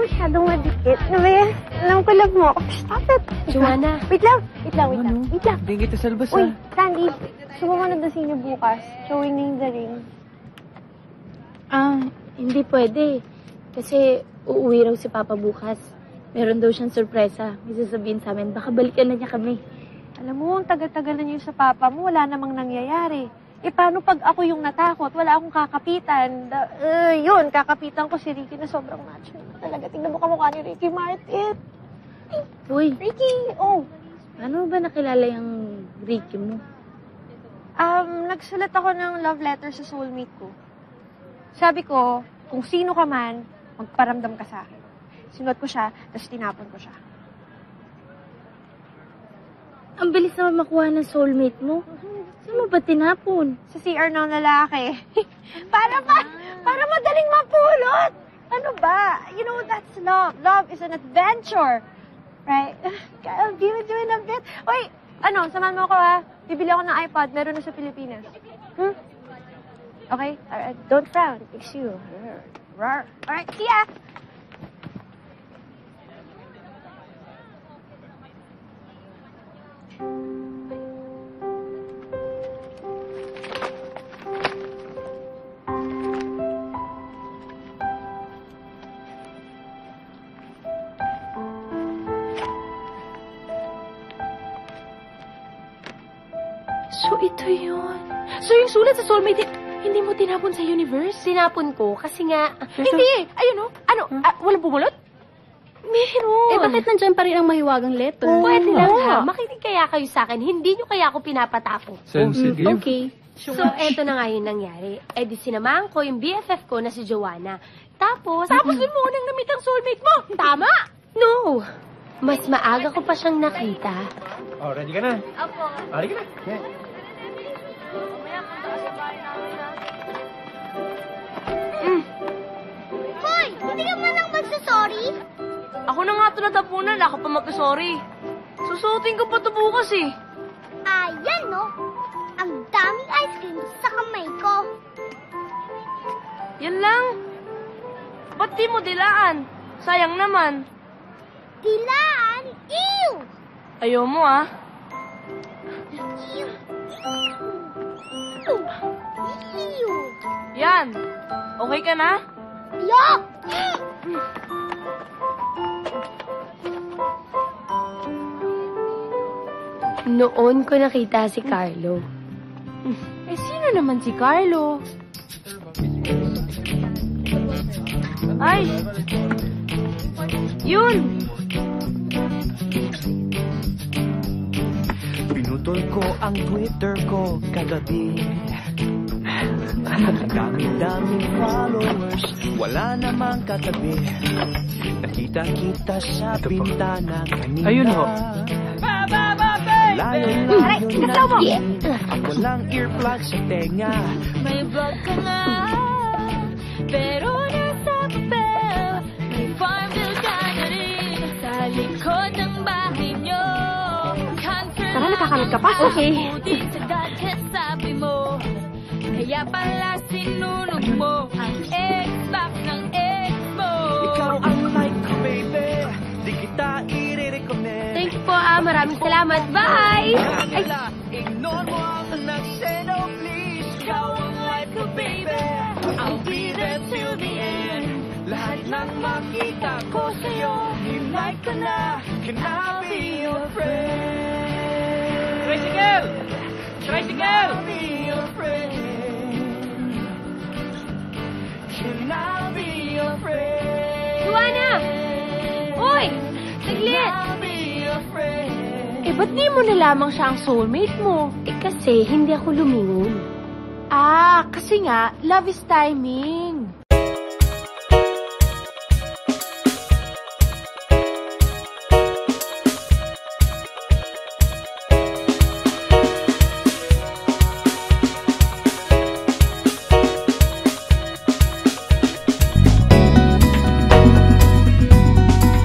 masyadong madikit. Ano ba yan? Anong kulab mo? Stop it! Joanna. Wait lang. Wait lang. Hindi kita sa labas, Uy, Sandy. Gusto mo manood na sino bukas? Showing na yung The Ring. Hindi pwede. Kasi uuwi raw si Papa bukas. Meron daw siyang sorpresa. May sasabihin sa amin, baka balikan na niya kami. Alam mo, ang tagal-tagal na niyo sa papa mo, wala namang nangyayari. Eh, paano pag ako yung natakot? Wala akong kakapitan. Yun, kakapitan ko si Ricky na sobrang macho. Talaga, tingnan mo kamukha ni Ricky Martin. Uy, Ricky, oh. ano ba nakilala yung Ricky mo? Nagsulat ako ng love letter sa soulmate ko. Sabi ko, kung sino ka man, magparamdam ka sa akin. Sinuot ko siya, tapos tinapon ko siya. Ang bilis naman makuha ng soulmate mo. Saan mo ba tinapon? Sa CR ng lalaki. para madaling mapulot. Ano ba? You know, that's love. Love is an adventure. Right? I'll give it to you in a bit. Uy, samahan mo ako Bibili ako ng iPod. Meron na sa Pilipinas. Okay? Alright. Don't frown. It's you. Alright, see ya! So, ito yun. So, yung sulat sa soulmate, hindi mo tinapon sa universe? Tinapon ko kasi nga... Hindi! Ayun, walang bumulot? Meron. Eh, bakit nandyan pa rin ang mahiwagang letter? Pwede lang ha. Makinig kaya kayo sa akin. Hindi nyo kaya ako pinapatapo. Sensitive. Okay. So, eto na nga yung nangyari. Eh, di sinamahan ko yung BFF ko na si Joanna. Tapos Tapos mo nang namit ang soulmate mo. Tama? no! Mas maaga ko pa siyang nakita. Oh, ready ka na? Opo. Ready ka na? Yeah. Hoy! Hindi ka man lang magsasorry? Ako na nga ito natapunan. Ako pa magkasorry. Susutin ko pa ito bukas eh. Ayan, no? Ang daming ice cream sa kamay ko. Yan lang. Ba't di mo dilaan? Sayang naman. Dilaan? Ew! Ayaw mo ah. Ew! Ew! Yan. Okay ka na? Yuck! Noon ko nakita si Carlo. Eh, sino naman si Carlo? Ay! Yun! Pinutol ko ang Twitter ko kagabi. Ang dami-daming followers, wala namang katabi. Nakita kita sa bintana kanina. Ayun ho. Layo-layo na at walang earplug sa tenga. May vlog ka nga, pero nasa papel. May farmville ka na rin sa likod ng bahay nyo. Tara, nakakalat ka pa? Okay. Sa gadget sabi mo, kaya pala sinunog mo ang ex-back ng ex mo. Ikaw ang like ko, baby. Di kita i-recommend. Thank you po maraming salamat. Bye! Ay! Ignore mo ang nagsend, oh please. Ikaw ang like ko, baby. I'll be there till the end. Lahat ng makita ko sa'yo, i-like ko na. Can I be your friend? Tricycle! Tricycle! Can I be your friend? Can I be your friend? Joanna! Uy! Saglit! Eh, ba't di mo nalamang siya ang soulmate mo? Eh, kasi hindi ako lumingon. Kasi nga, love is timing.